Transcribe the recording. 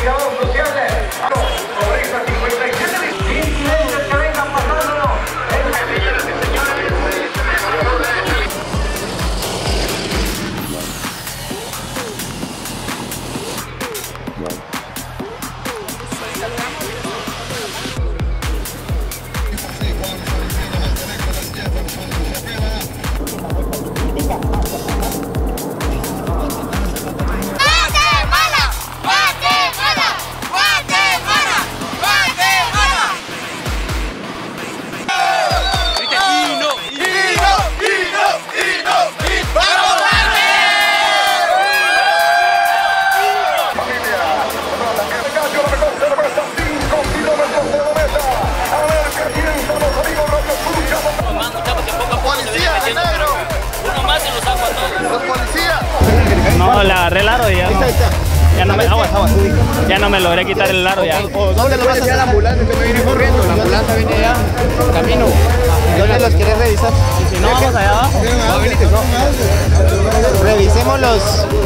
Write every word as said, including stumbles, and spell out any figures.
No, le agarré el aro y ya no, ya no me, aguas, aguas, ya no me logré quitar el aro ya. ¿Dónde lo vas a hacer? La ambulancia que me viene corriendo, la ambulancia viene allá, camino. ¿Dónde los quieres revisar? Y si no, vamos allá abajo. Revisemos los